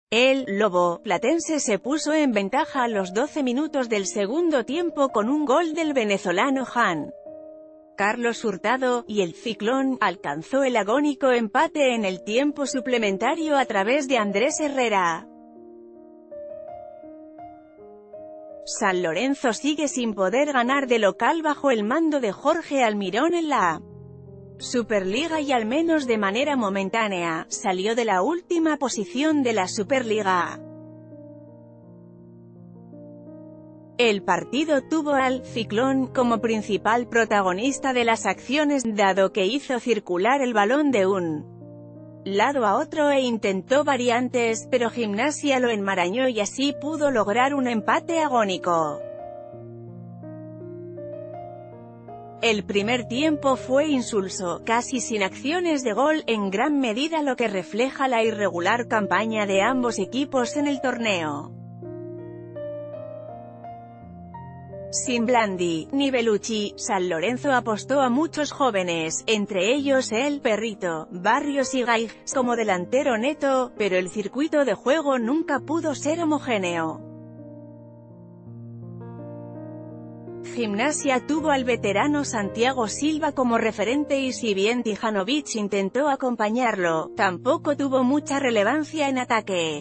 El lobo platense se puso en ventaja a los 12 minutos del segundo tiempo con un gol del venezolano Juan Carlos Hurtado, y el Ciclón alcanzó el agónico empate en el tiempo suplementario a través de Andrés Herrera. San Lorenzo sigue sin poder ganar de local bajo el mando de Jorge Almirón en la Superliga y al menos de manera momentánea, salió de la última posición de la Superliga. El partido tuvo al Ciclón como principal protagonista de las acciones, dado que hizo circular el balón de un lado a otro e intentó variantes, pero Gimnasia lo enmarañó y así pudo lograr un empate agónico. El primer tiempo fue insulso, casi sin acciones de gol, en gran medida lo que refleja la irregular campaña de ambos equipos en el torneo. Sin Blandi, ni Bellucci, San Lorenzo apostó a muchos jóvenes, entre ellos el Perrito, Barrios y Gay, como delantero neto, pero el circuito de juego nunca pudo ser homogéneo. Gimnasia tuvo al veterano Santiago Silva como referente y si bien Tijanovic intentó acompañarlo, tampoco tuvo mucha relevancia en ataque.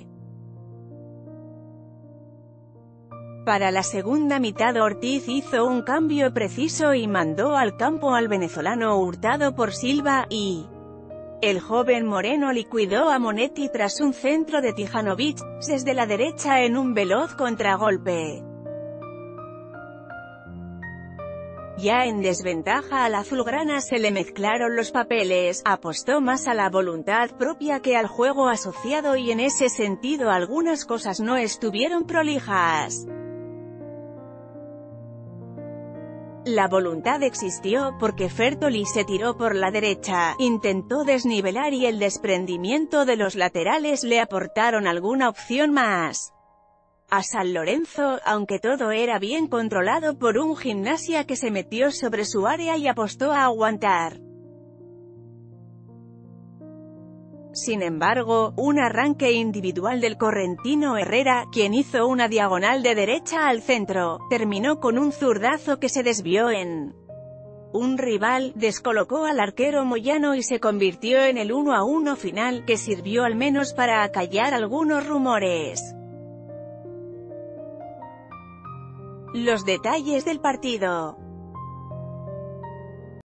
Para la segunda mitad Ortiz hizo un cambio preciso y mandó al campo al venezolano Hurtado por Silva, y el joven moreno liquidó a Monetti tras un centro de Tijanovic desde la derecha en un veloz contragolpe. Ya en desventaja al azulgrana se le mezclaron los papeles, apostó más a la voluntad propia que al juego asociado y en ese sentido algunas cosas no estuvieron prolijas. La voluntad existió, porque Fertoli se tiró por la derecha, intentó desnivelar y el desprendimiento de los laterales le aportaron alguna opción más a San Lorenzo, aunque todo era bien controlado por un Gimnasia que se metió sobre su área y apostó a aguantar. Sin embargo, un arranque individual del correntino Herrera, quien hizo una diagonal de derecha al centro, terminó con un zurdazo que se desvió en un rival, descolocó al arquero Moyano y se convirtió en el 1-1 final, que sirvió al menos para acallar algunos rumores. Los detalles del partido.